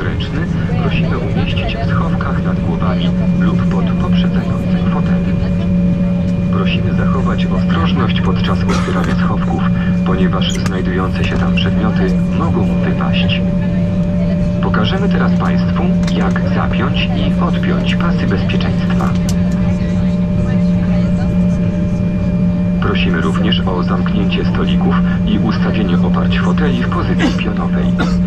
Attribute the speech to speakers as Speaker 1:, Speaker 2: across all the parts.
Speaker 1: podręczny prosimy umieścić w schowkach nad głowami lub pod poprzedzającym fotelem. Prosimy zachować ostrożność podczas otwierania schowków, ponieważ znajdujące się tam przedmioty mogą wypaść. Pokażemy teraz Państwu, jak zapiąć i odpiąć pasy bezpieczeństwa. Prosimy również o zamknięcie stolików i ustawienie oparć foteli w pozycji pionowej.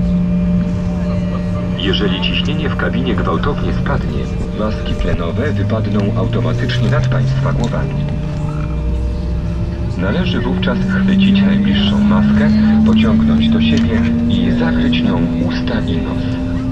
Speaker 1: Jeżeli ciśnienie w kabinie gwałtownie spadnie, maski tlenowe wypadną automatycznie nad Państwa głowami. Należy wówczas chwycić najbliższą maskę, pociągnąć do siebie i zakryć nią usta i nos.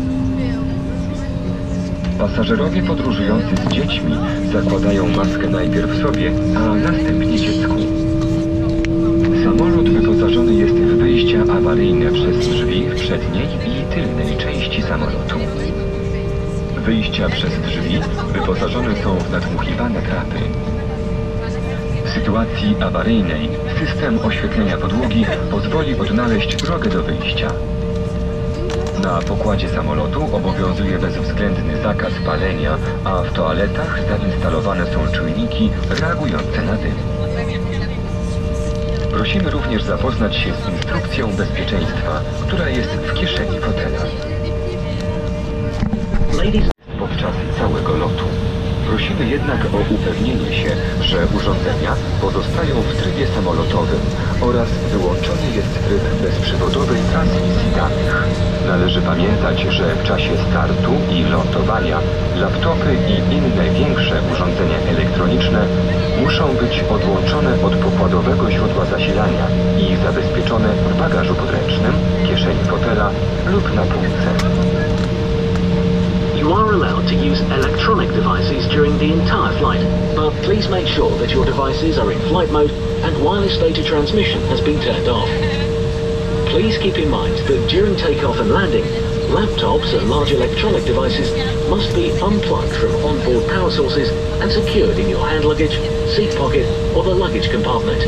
Speaker 1: Pasażerowie podróżujący z dziećmi zakładają maskę najpierw sobie, a następnie dziecku. Samolot wyposażony jest w wyjścia awaryjne przez drzwi w przedniej i tylnej części samolotu. Wyjścia przez drzwi wyposażone są w nadmuchiwane trapy. W sytuacji awaryjnej system oświetlenia podłogi pozwoli odnaleźć drogę do wyjścia. Na pokładzie samolotu obowiązuje bezwzględny zakaz palenia, a w toaletach zainstalowane są czujniki reagujące na dym. Prosimy również zapoznać się z instrukcją bezpieczeństwa, która jest w kieszeni fotela. Podczas całego lotu. Prosimy jednak o upewnienie się, że urządzenia pozostają w trybie samolotowym oraz wyłączony jest tryb bezprzewodowej transmisji danych. Należy pamiętać, że w czasie startu i lądowania laptopy i inne większe urządzenia elektroniczne muszą być odłączone od pokładowego źródła zasilania i zabezpieczone w bagażu podręcznym, kieszeni fotela lub na półce.
Speaker 2: You are allowed to use electronic devices during the entire flight, but please make sure that your devices are in flight mode and wireless data transmission has been turned off. Please keep in mind that during takeoff and landing, laptops and large electronic devices must be unplugged from onboard power sources and secured in your hand luggage, seat pocket or the luggage compartment.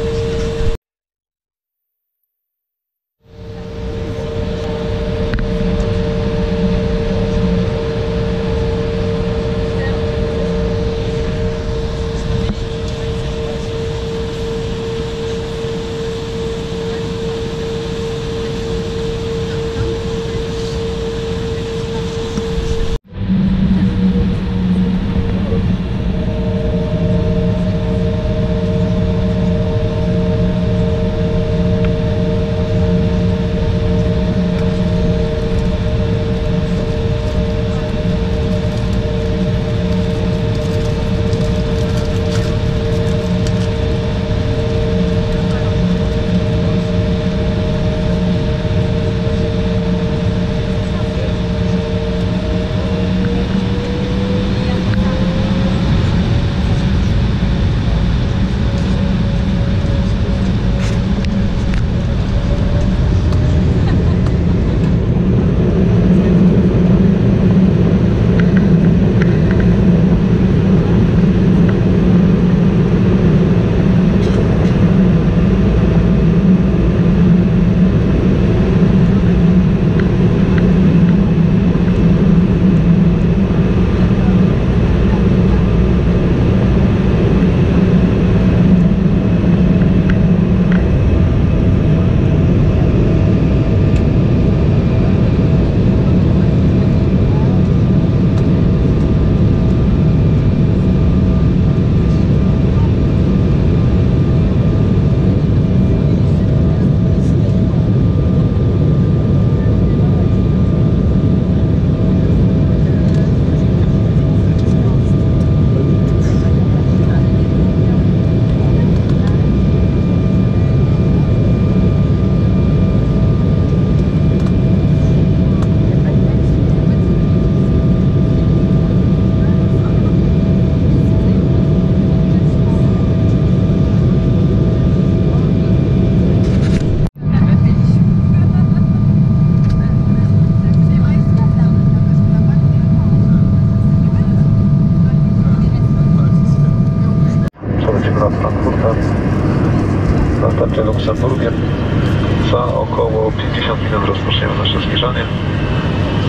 Speaker 3: starcie Luksemburgiem. Za około 50 minut rozpoczniemy nasze zbliżanie.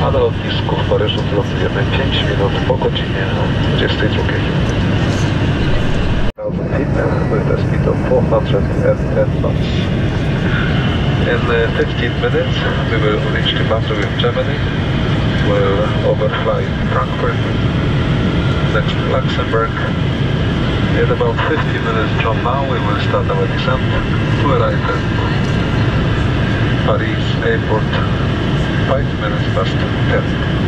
Speaker 3: A na lotnisku w Paryżu wylądujemy 5 minut po godzinie 22. With a speed of 410 knots. In 15 minutes we will reach the boundary of Germany. We'll overfly Frankfurt, next Luxembourg. In about 50 minutes from now we will start our descent to arrive at Paris airport 5 minutes past 10.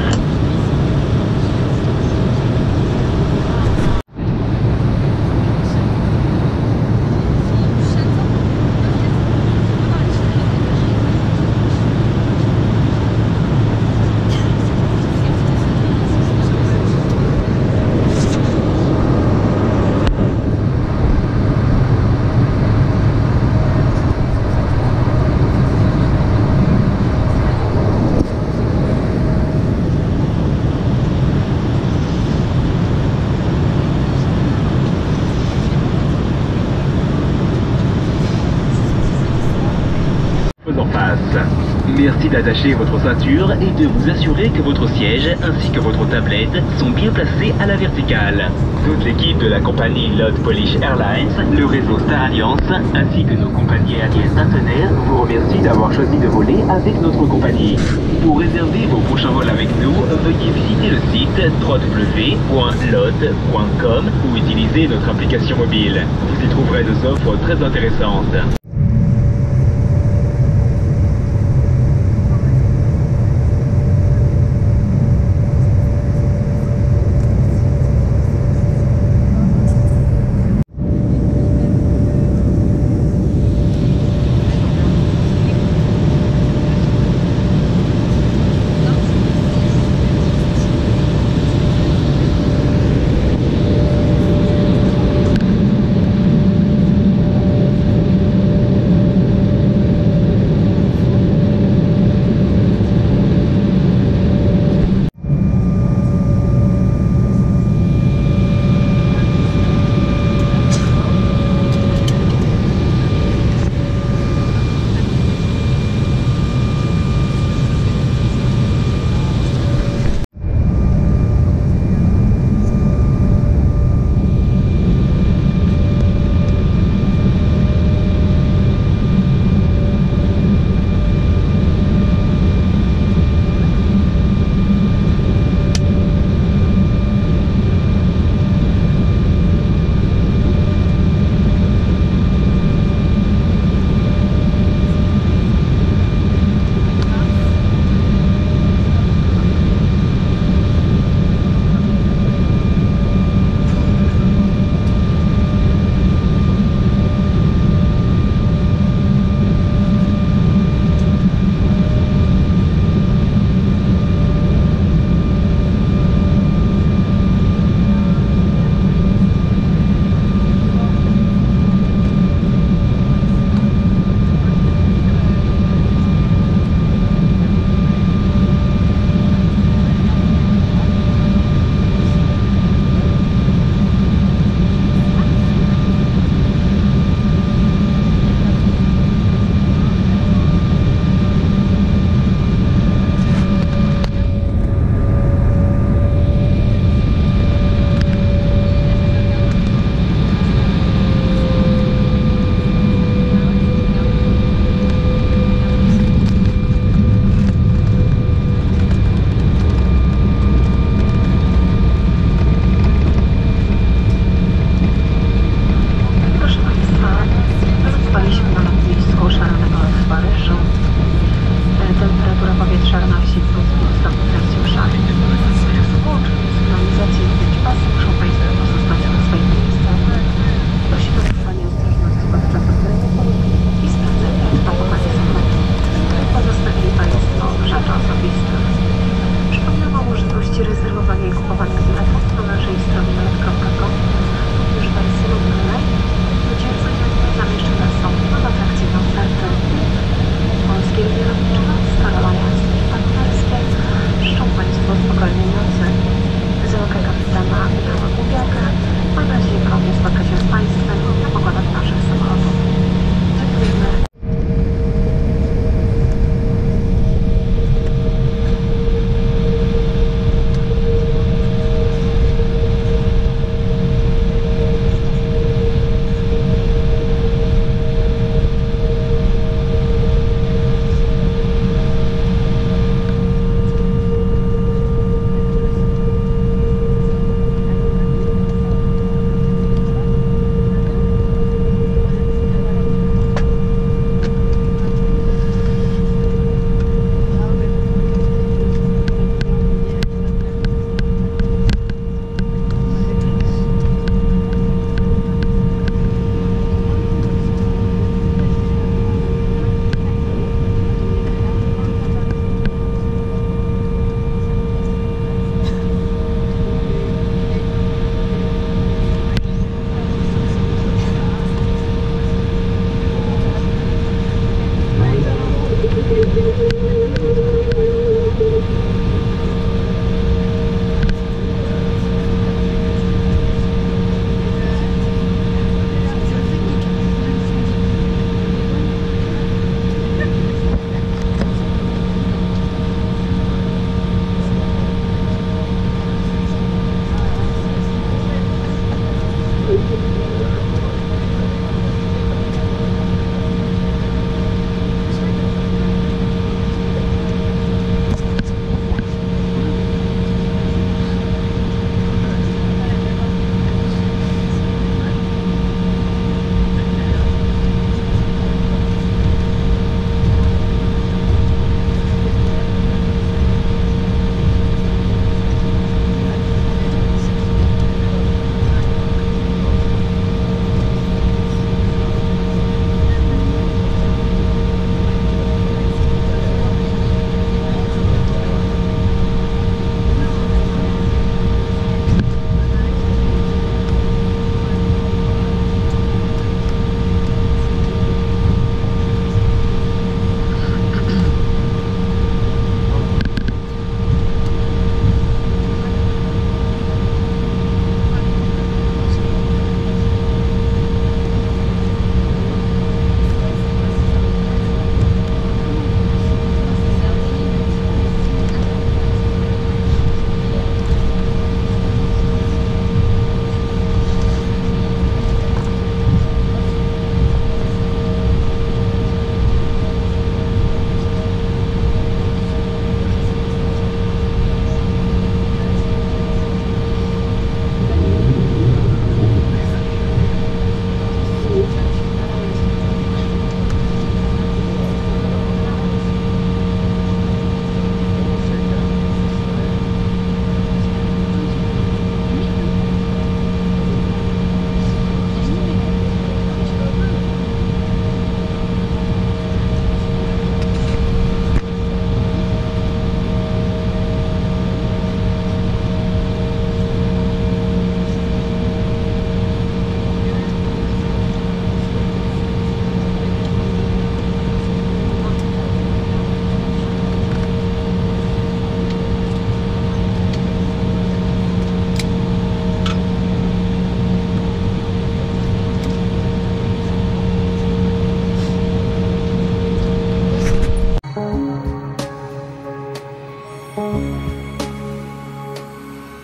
Speaker 2: Faisant face. Merci d'attacher votre ceinture et de vous assurer que votre siège ainsi que votre tablette sont bien placés à la verticale. Toute l'équipe de la compagnie Lotte Polish Airlines, le réseau Star Alliance ainsi que nos compagnies aériennes partenaires vous remercient d'avoir choisi de voler avec notre compagnie. Pour réserver vos prochains vols avec nous, veuillez visiter le site www.lotte.com ou utiliser notre application mobile. Vous y trouverez des offres très intéressantes.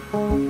Speaker 3: Bye.